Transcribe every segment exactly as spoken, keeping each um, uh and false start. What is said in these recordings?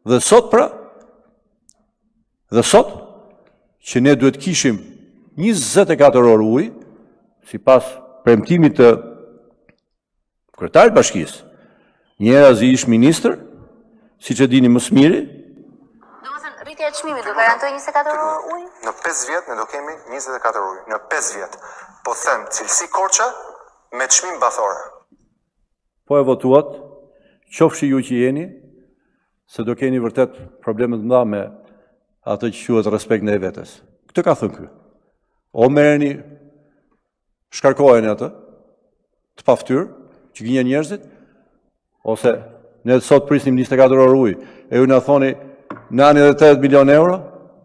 Dhe sot pra, dhe sot, që ne duhet kishim njëzet e katër orë ujë, si pas premtimit të kryetarit bashkisë, njëra zi ish ministër, si që dini më së miri. Domethënë, rritja e çmimit do garantoj njëzet e katër orë ujë? Në pesë vjet ne do kemi njëzet e katër ujë. Në pesë vjet. Po them, cilësi Korça me çmim bathore. Po e votuat, qofshi ju që jeni, se do keni vërtet problemet mëdha me atë që quhet respekt ndaj vetes. Këtë ka thënë ky. O merreni, shkarkojeni atë, të paftyrë, që gënjen njerëzit, ose ne sot prisnim njëzet e katër orë ujë, e ju na thoni nani edhe tetëdhjetë milion euro,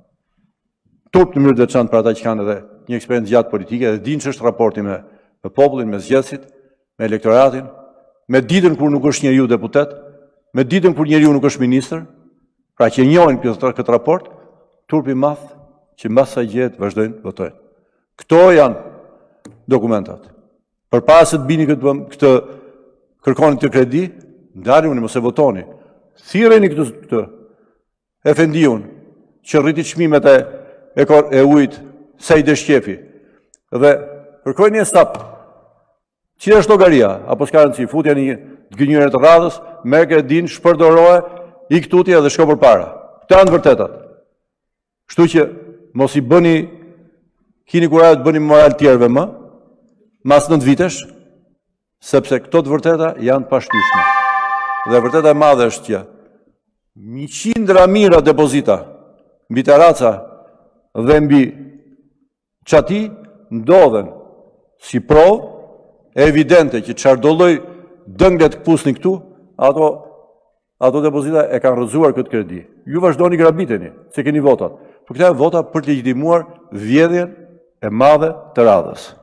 turp në mënyrë të veçantë për ata që kanë edhe një eksperiencë gjatë politike, dhe dinë ç'është raporti me, me popullin, me zgjedhësit, me elektoratin, me ditën kur nuk është njeriu deputet, me ditën kur njeriu nuk është ministër, pra që njohin këtë, këtë raport, turpi madh që mbas sa gjehet vazhdojnë votojnë. Këto janë dokumentat. Përpara se të bini këtë, këtë kërkoni të kredi, ndaruni mos e votoni. Thirreni këtë këtë Efendiun që rriti çmimet e e, e ujit sa i dëshqefi. Dhe kërkojeni një stap. Cila është llogaria? Apo s'ka rëndësi, futja një të gënjyre të radhës, merke e din, shpërdorohe, ik tutje dhe shko për para. Këto janë vërtetat. Kështu që mos i bëni, kini kurajo të bëni moral tjerëve më, mas nëntë vitesh, sepse këto të vërteta janë pashtyshme. Dhe vërteta e madhe është që njëqind mijëra depozita mbi Taraca dhe mbi Çati ndodhen si provë evidente që çfarë do lloj dënglet këpusni këtu, ato ato depozita e kanë rrëzuar këtë kredi. Ju vazhdoni grabiteni, se keni votat. Por këta janë vota për të legjitimuar vjedhjen e madhe të radhës.